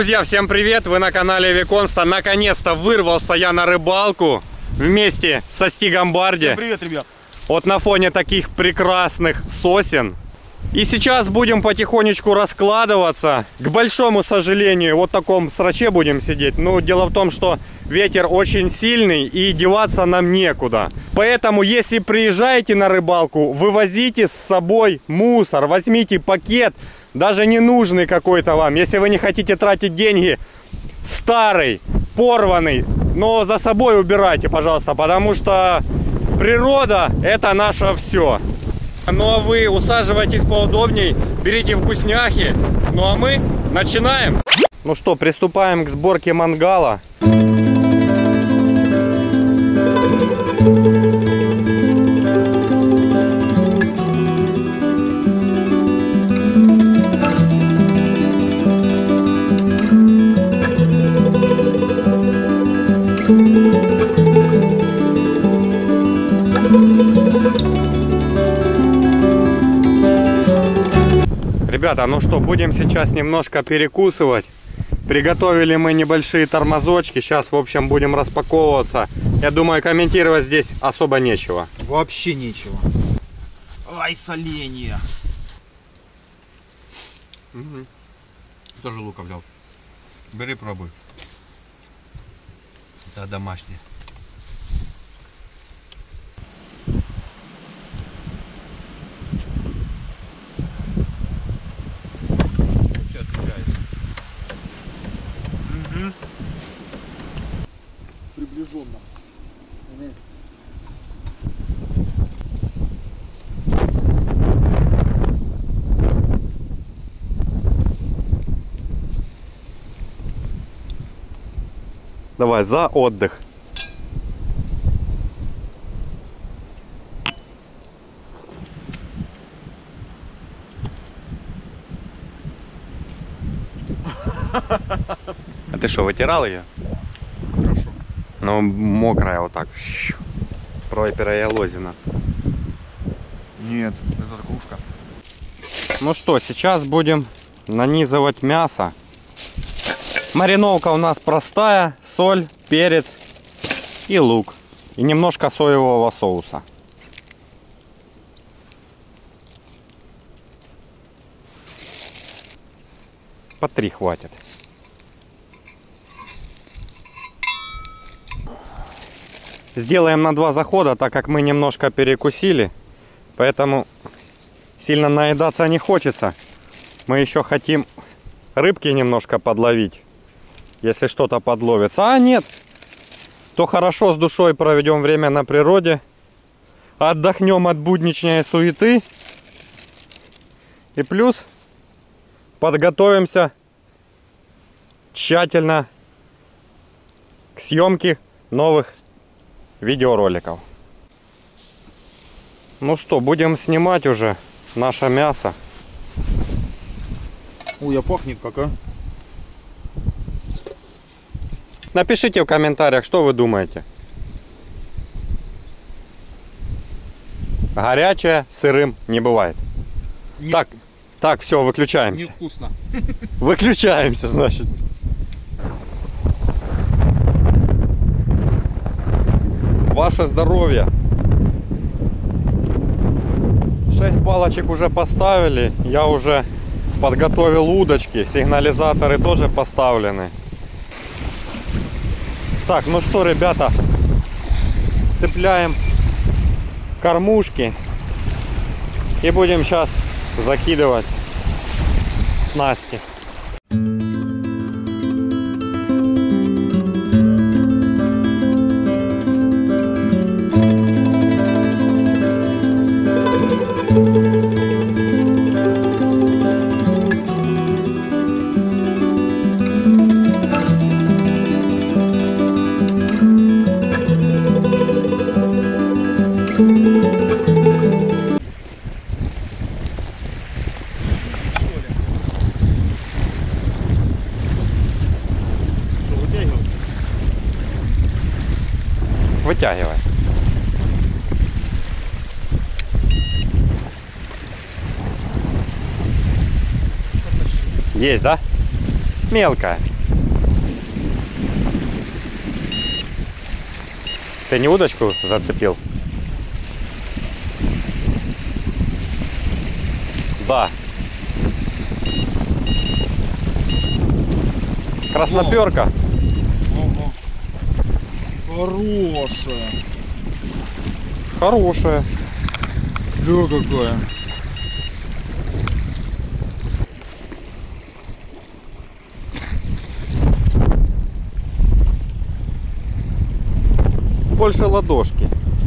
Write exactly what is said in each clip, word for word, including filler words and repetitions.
Друзья, всем привет! Вы на канале Виконста. Наконец-то вырвался я на рыбалку вместе со Стигом Барди. Всем привет, ребят! Вот на фоне таких прекрасных сосен. И сейчас будем потихонечку раскладываться. К большому сожалению, вот в таком сраче будем сидеть. Но дело в том, что ветер очень сильный и деваться нам некуда. Поэтому, если приезжаете на рыбалку, вывозите с собой мусор. Возьмите пакет, даже ненужный какой-то вам. Если вы не хотите тратить деньги, старый, порванный, но за собой убирайте, пожалуйста. Потому что природа — это наше все. Ну а вы усаживайтесь поудобней, берите вкусняхи. Ну а мы начинаем. Ну что, приступаем к сборке мангала. Ребята, ну что, будем сейчас немножко перекусывать. Приготовили мы небольшие тормозочки. Сейчас, в общем, будем распаковываться. Я думаю, комментировать здесь особо нечего. Вообще нечего. Ай, соленья. Угу. Тоже лука взял. Бери, пробуй. Это домашнее. Приближенно. Давай, за отдых. А ты что, вытирал ее? Хорошо. Ну, мокрая вот так. Пройпера и лозина. Нет, это кружка. Ну что, сейчас будем нанизывать мясо. Мариновка у нас простая: соль, перец и лук. И немножко соевого соуса. По три хватит. Сделаем на два захода, так как мы немножко перекусили. Поэтому сильно наедаться не хочется. Мы еще хотим рыбки немножко подловить, если что-то подловится. А нет, то хорошо с душой проведем время на природе. Отдохнем от будничной суеты. И плюс подготовимся тщательно к съемке новых видеороликов. Ну что, будем снимать уже наше мясо. Ой, а пахнет как, а? Напишите в комментариях, что вы думаете. Горячее сырым не бывает. Не... Так, так, все, выключаемся. Невкусно. Выключаемся, значит. Ваше здоровье. Шесть палочек уже поставили. Я уже подготовил удочки. Сигнализаторы тоже поставлены. Так, ну что, ребята, цепляем кормушки и будем сейчас закидывать снасти. Вытягивай. Есть, да? Мелкая. Ты не удочку зацепил? Да. Красноперка. Ага. Хорошая. Хорошая. Да, какая. Больше ладошки.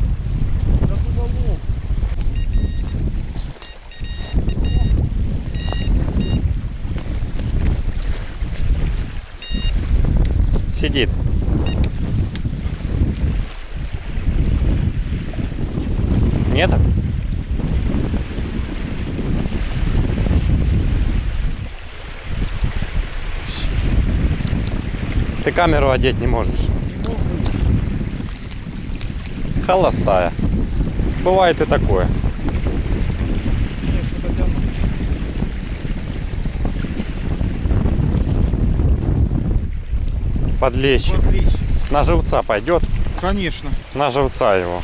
Сидит. Нет? Ты камеру одеть не можешь. Холостая. Бывает и такое. Подлещик. Подлещик. На живца пойдет. Конечно. На живца его.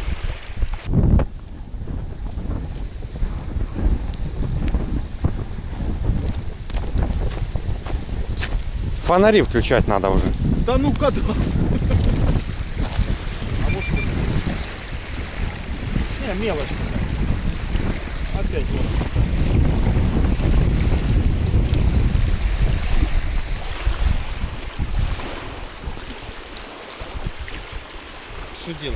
Фонари включать надо уже. Да ну-ка, да. А может быть? Не, мелочь. Опять вот. Что делать?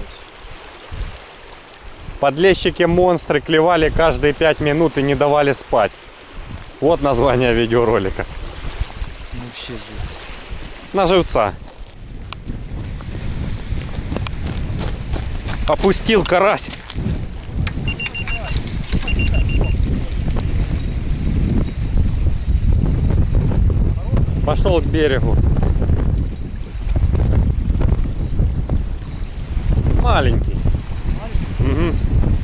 Подлещики монстры клевали каждые пять минут и не давали спать. Вот название видеоролика. Вообще же. На живца. Опустил карась. Пошел к берегу. Маленький. Угу.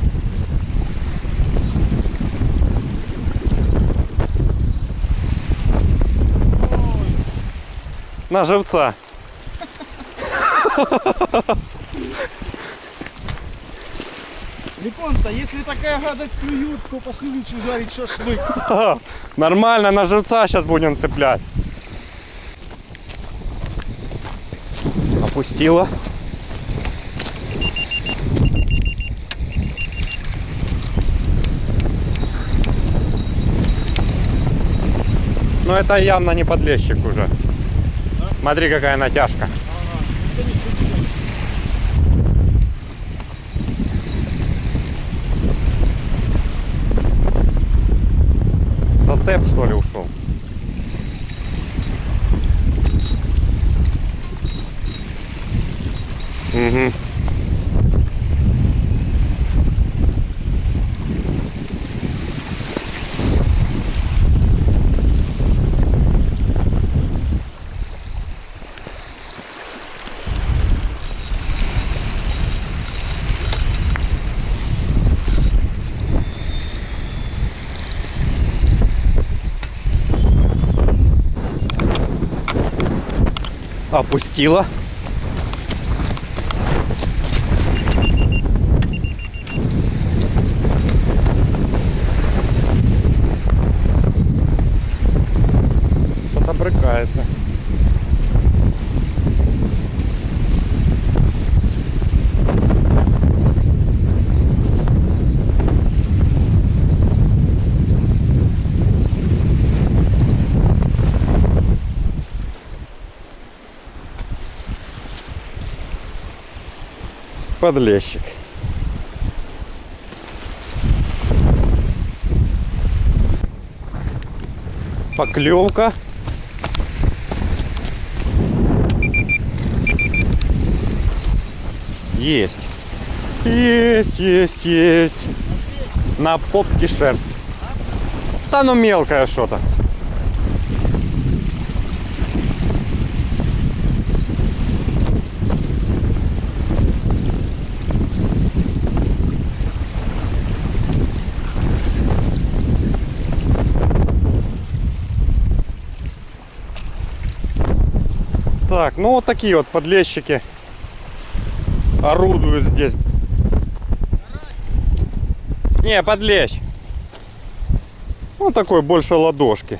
На живца. Липон-то, если такая гадость клюют, то пошли лучше жарить шашлык. Нормально, на живца сейчас будем цеплять. Опустила. Но это явно не подлещик уже. Смотри, какая натяжка. Зацеп, что ли, ушел? Угу. Опустила. Что-то брыкается. Подлещик. Поклевка. Есть. Есть, есть, есть. На попке шерсть. Да ну мелкое что-то. Так, ну вот такие вот подлещики орудуют здесь. Не, под лещ. Вот такой больше ладошки.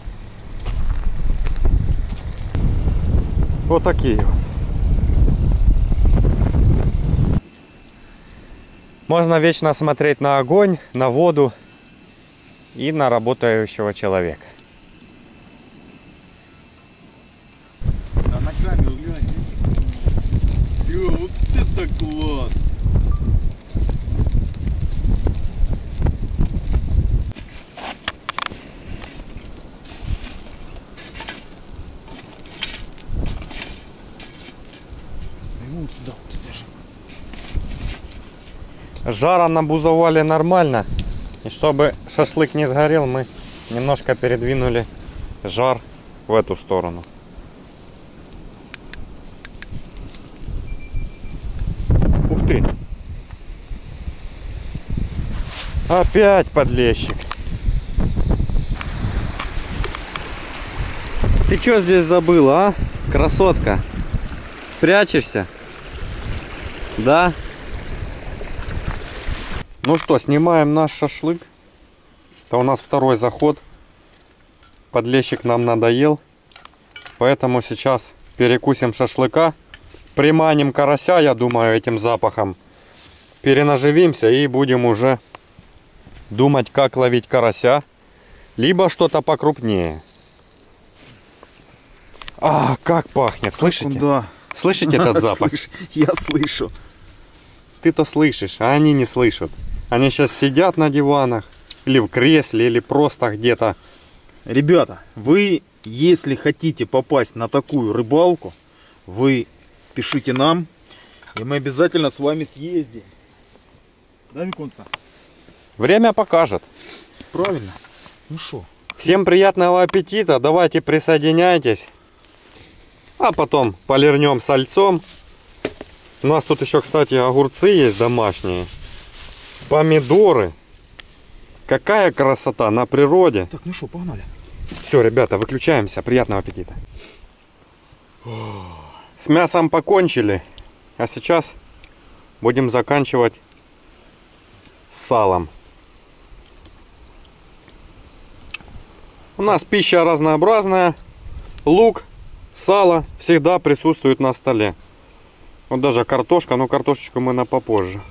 Вот такие вот. Можно вечно смотреть на огонь, на воду и на работающего человека. А на камеру глянь. Ё, вот это класс. Ну вот сюда вот держи. Жара набузовали нормально. И чтобы шашлык не сгорел, мы немножко передвинули жар в эту сторону. Ух ты! Опять подлещик. Ты что здесь забыла, а? Красотка. Прячешься? Да? Ну что, снимаем наш шашлык. Это у нас второй заход. Подлещик нам надоел. Поэтому сейчас перекусим шашлыка. Приманим карася, я думаю, этим запахом. Перенаживимся и будем уже думать, как ловить карася. Либо что-то покрупнее. А, как пахнет, слышите? Да. Слышите этот запах? Слыш, я слышу. Ты-то слышишь, а они не слышат. Они сейчас сидят на диванах, или в кресле, или просто где-то. Ребята, вы, если хотите попасть на такую рыбалку, вы пишите нам, и мы обязательно с вами съездим. Да, Виконта? Время покажет. Правильно. Ну что? Всем приятного аппетита, давайте присоединяйтесь. А потом полирнем сальцом. У нас тут еще, кстати, огурцы есть домашние. Помидоры. Какая красота на природе. Так, ну что, погнали. Все, ребята, выключаемся. Приятного аппетита. С мясом покончили. А сейчас будем заканчивать с салом. У нас пища разнообразная. Лук, сало всегда присутствует на столе. Вот даже картошка, но картошечку мы на попозже.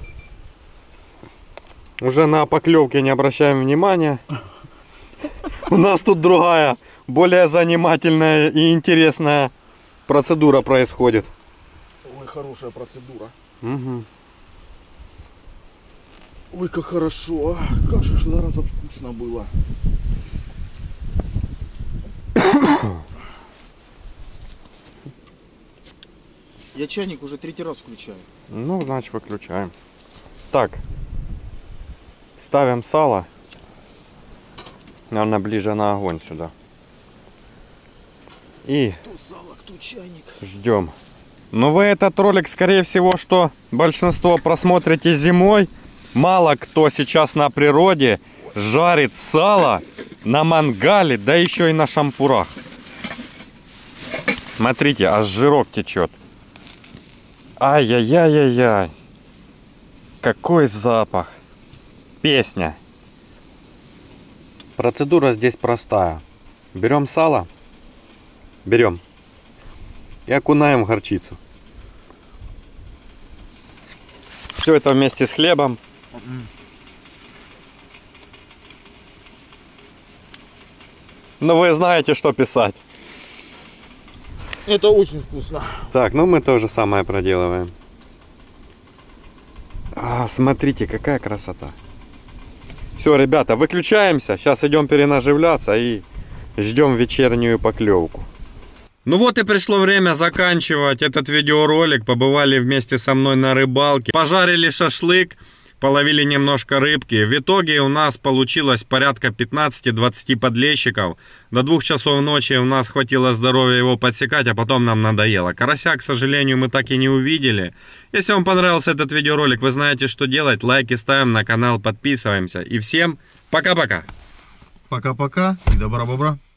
Уже на поклевки не обращаем внимания. У нас тут другая, более занимательная и интересная процедура происходит. Ой, хорошая процедура. Угу. Ой, как хорошо. А, как же ж зараза вкусно было. Я чайник уже третий раз включаю. Ну, значит, выключаем. Так. Ставим сало. Наверное, ближе на огонь сюда. И Кто сало, кто чайник. ждем. Но вы этот ролик, скорее всего, что большинство просмотрите зимой. Мало кто сейчас на природе жарит сало на мангале, да еще и на шампурах. Смотрите, аж жирок течет. Ай-яй-яй-яй-яй. Какой запах. Песня. Процедура здесь простая. Берем сало. Берем. И окунаем в горчицу. Все это вместе с хлебом. Ну вы знаете, что писать. Это очень вкусно. Так, ну мы то же самое проделываем. А, смотрите, какая красота. Все, ребята, выключаемся. Сейчас идем перенаживляться и ждем вечернюю поклевку. Ну вот и пришло время заканчивать этот видеоролик. Побывали вместе со мной на рыбалке. Пожарили шашлык. Половили немножко рыбки. В итоге у нас получилось порядка пятнадцати-двадцати подлещиков. До двух часов ночи у нас хватило здоровья его подсекать, а потом нам надоело. Карася, к сожалению, мы так и не увидели. Если вам понравился этот видеоролик, вы знаете, что делать. Лайки ставим, на канал подписываемся. И всем пока-пока. Пока-пока и добра-бобра.